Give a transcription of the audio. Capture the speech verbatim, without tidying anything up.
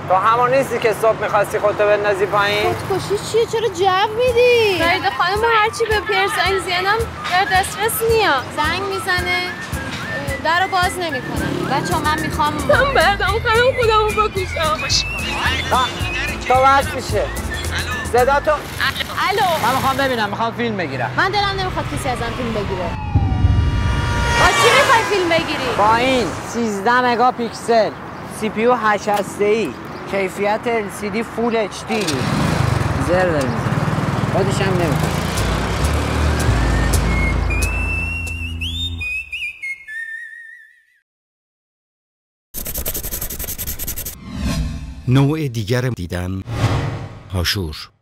تو همون نیستی که صبح میخواستی خودتو بندازی پایین؟ خودکشی چیه؟ چرا جو میدی؟ فرید خانم هرچی به پیر زنگ زنم در دسترس نیا. زنگ میزنه در رو باز نمیکنم. بچه من میخوام من بردم خانم خودمو بکشم. تو وقت میشه صدا تو الو من میخوام ببینم، میخوام فیلم بگیرم. من دلم نمیخواد کسی ازم فیلم بگیره. با چی میخوای فیلم بگیری؟ با این سیزده مگا پیکسل، سی پی یو هشت هسته‌ای، کیفیت ال سی دی فول اچ دی، زر داره میزنه، خودش هم نمیخواد. نوع دیگر دیدن هاشور.